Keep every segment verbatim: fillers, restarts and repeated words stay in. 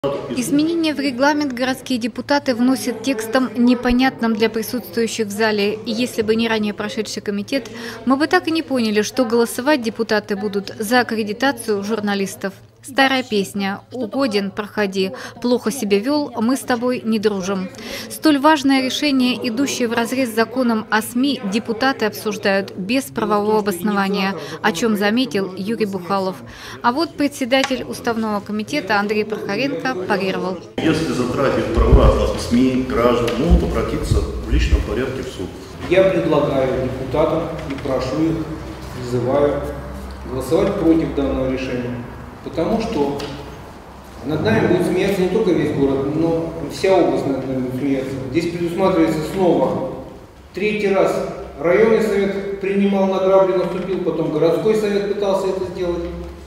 Изменения в регламент городские депутаты вносят текстом, непонятным для присутствующих в зале. И если бы не ранее прошедший комитет, мы бы так и не поняли, что голосовать депутаты будут за аккредитацию журналистов. Старая песня «Угоден, проходи, плохо себя вел, мы с тобой не дружим». Столь важное решение, идущее вразрез с законом о СМИ, депутаты обсуждают без правового обоснования, о чем заметил Юрий Бухалов. А вот председатель Уставного комитета Андрей Прохоренко парировал. Если затратить права СМИ, граждан, могут обратиться в личном порядке в суд. Я предлагаю депутатам и прошу их, призываю голосовать против данного решения. Потому что над нами будет смеяться не только весь город, но вся область над нами будет смеяться. Здесь предусматривается снова третий раз районный совет принимал на грабли, наступил, потом городской совет пытался это сделать.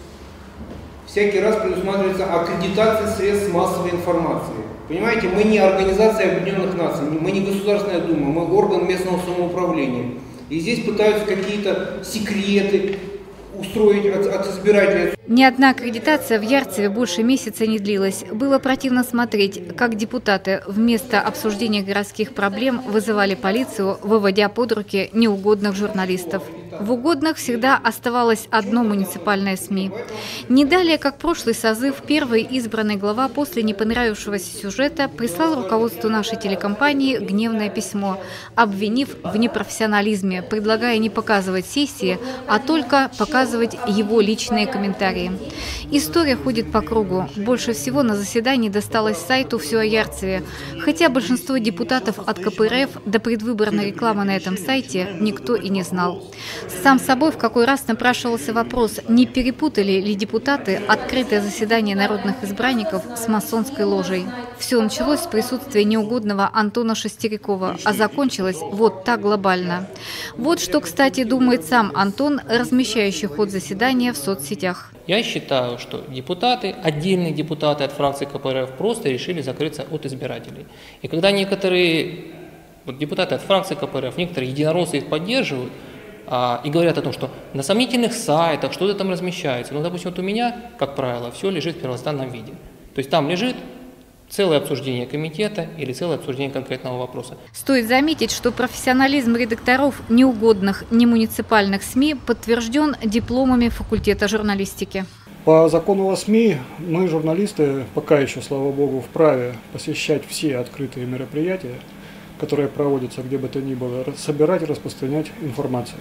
Всякий раз предусматривается аккредитация средств массовой информации. Понимаете, мы не Организация Объединенных Наций, мы не Государственная Дума, мы орган местного самоуправления. И здесь пытаются какие-то секреты устроить от, от избирателей. Ни одна аккредитация в Ярцеве больше месяца не длилась. Было противно смотреть, как депутаты вместо обсуждения городских проблем вызывали полицию, выводя под руки неугодных журналистов. В угодных всегда оставалось одно муниципальное СМИ. Не далее, как прошлый созыв, первый избранный глава после не понравившегося сюжета прислал руководству нашей телекомпании гневное письмо, обвинив в непрофессионализме, предлагая не показывать сессии, а только показывать его личные комментарии. История ходит по кругу. Больше всего на заседании досталось сайту «Все о Ярцеве». Хотя большинство депутатов от ка пэ эр эф до предвыборной рекламы на этом сайте никто и не знал. Сам собой в какой раз напрашивался вопрос, не перепутали ли депутаты открытое заседание народных избранников с масонской ложей. Все началось с присутствия неугодного Антона Шестерякова, а закончилось вот так глобально. Вот что, кстати, думает сам Антон, размещающий ход заседания в соцсетях. Я считаю, что депутаты, отдельные депутаты от фракции ка пэ эр эф просто решили закрыться от избирателей. И когда некоторые вот, депутаты от фракции ка пэ эр эф, некоторые единороссы их поддерживают а, и говорят о том, что на сомнительных сайтах что-то там размещается. Ну, допустим, вот у меня, как правило, все лежит в первозданном виде. То есть там лежит целое обсуждение комитета или целое обсуждение конкретного вопроса. Стоит заметить, что профессионализм редакторов неугодных немуниципальных СМИ подтвержден дипломами факультета журналистики. По закону о СМИ мы, журналисты, пока еще, слава богу, вправе посещать все открытые мероприятия, которые проводятся где бы то ни было, собирать и распространять информацию.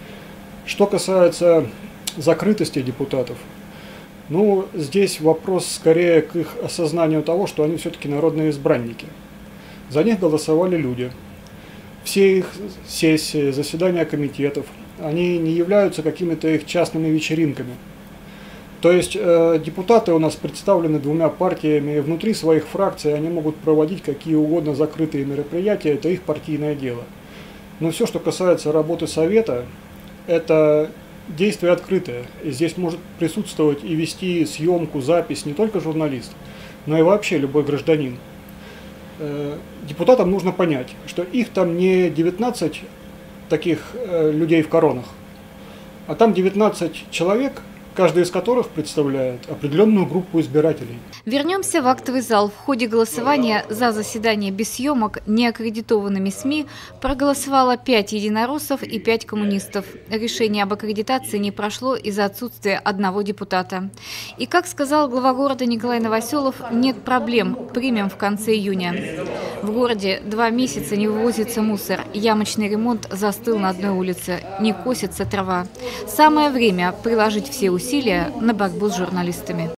Что касается закрытости депутатов, ну, здесь вопрос скорее к их осознанию того, что они все-таки народные избранники. За них голосовали люди. Все их сессии, заседания комитетов, они не являются какими-то их частными вечеринками. То есть э, депутаты у нас представлены двумя партиями, и внутри своих фракций они могут проводить какие угодно закрытые мероприятия, это их партийное дело. Но все, что касается работы совета, это действие открытое, и здесь может присутствовать и вести съемку, запись не только журналист, но и вообще любой гражданин. Депутатам нужно понять, что их там не девятнадцать таких людей в коронах, а там девятнадцать человек, каждый из которых представляет определенную группу избирателей. Вернемся в актовый зал. В ходе голосования за заседание без съемок неаккредитованными СМИ проголосовало пять единороссов и пять коммунистов. Решение об аккредитации не прошло из-за отсутствия одного депутата. И, как сказал глава города Николай Новоселов, нет проблем, примем в конце июня. В городе два месяца не вывозится мусор, ямочный ремонт застыл на одной улице, не косится трава. Самое время приложить все усилия на борьбу с журналистами.